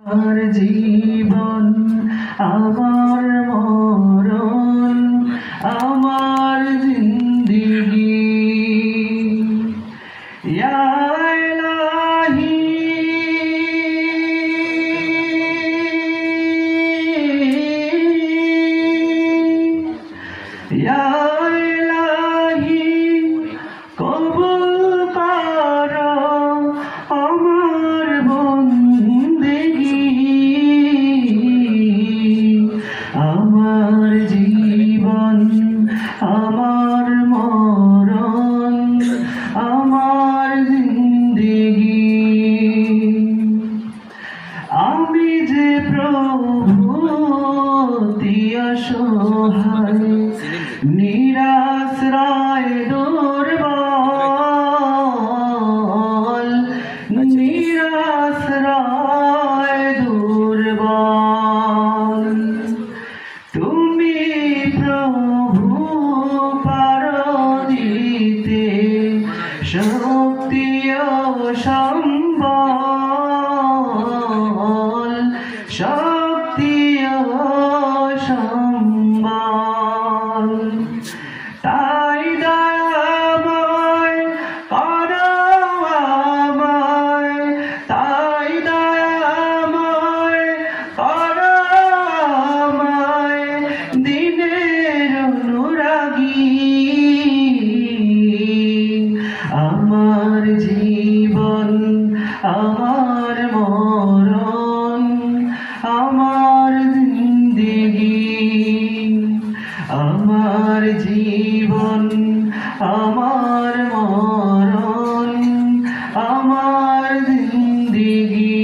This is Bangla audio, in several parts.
আমার জীবন আমার মরণ আমার জিন্দেগি ইয়া ইলাহি ইয়া ইলাহি কবুল করো আমার বন্দেগি আমার জীবন আমার মরণ আমার জিন্দেগি আমি যে প্রভু অসহায় নিরাশ্রয় দুর্বল নিরাশ্রয় দুর্বল তুমি প্রভু পারো দিতে শক্তি ও সম্বল শক্তি ও সম্বল তাই দয়াময় করো আমায় তাই দয়াময় করো আমায় দিনের অনুরাগী আমার জীবন আমার মরণ আমার জিন্দেগি আমার জীবন আমার মরণ আমার জিন্দেগি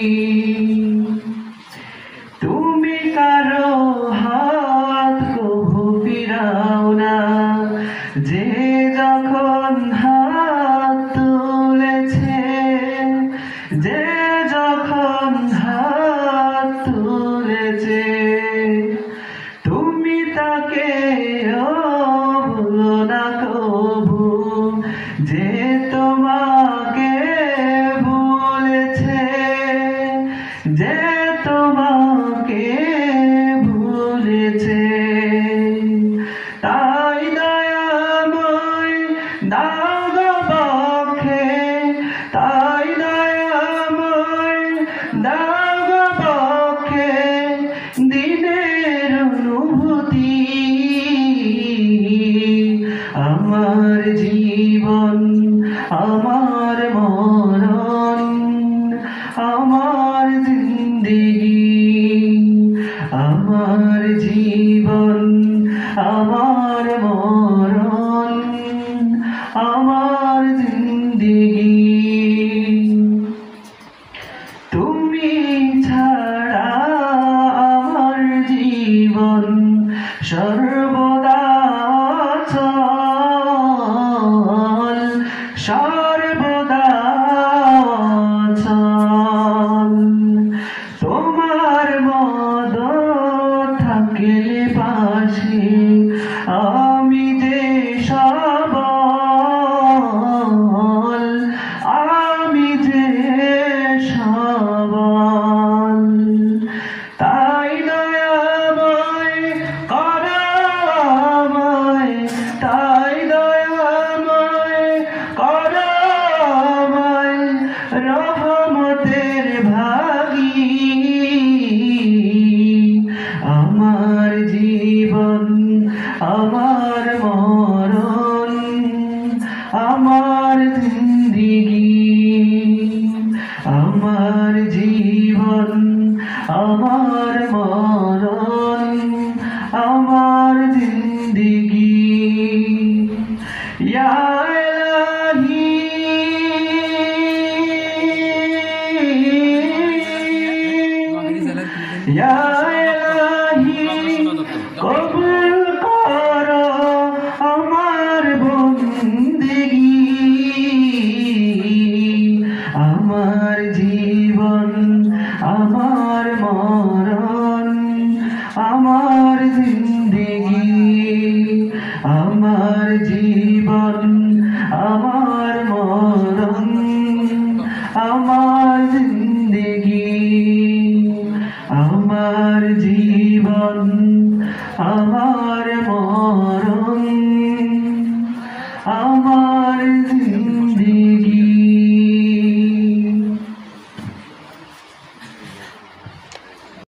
তুমি কারো হাত কভু ফিরাও না যে যখন হাত তুলেছে যে যখন হাত তুলেছে তুমি তাকে ভুলো না কভু যে তোমাকে ভুলেছে যে তোমাকে ভুলেছে তাই দয়াময় দাও গো বক্ষে তাই দয়াময় দাও গো বক্ষে দিনের অনুভূতি আমার জীবন আমার মরণ আমার জিন্দেগি আমার জীবন আমার মরণ আমার জিন্দেগি তুমি ছাড়া আমার জীবন সর্বদা চল সর্বদা চল তোমার মদ থাকলে পাশে আমি যে সবল আমি যে সবল তাই দয়াময় করো আমায় তাই দয়াময় করো আমায় রহমতের ভাগী আমার জীবন আমার মরণ আমার জিন্দেগি আমার জীবন আমার মরণ আমার জিন্দেগি ইয়া ইলাহি ইয়া ইলাহি কবুল করো আমার বন্দেগি আমার জীবন আমার মরণ আমার জিন্দেগি আমার জীবন আমার মরণ আমার জিন্দেগি আমার মরণ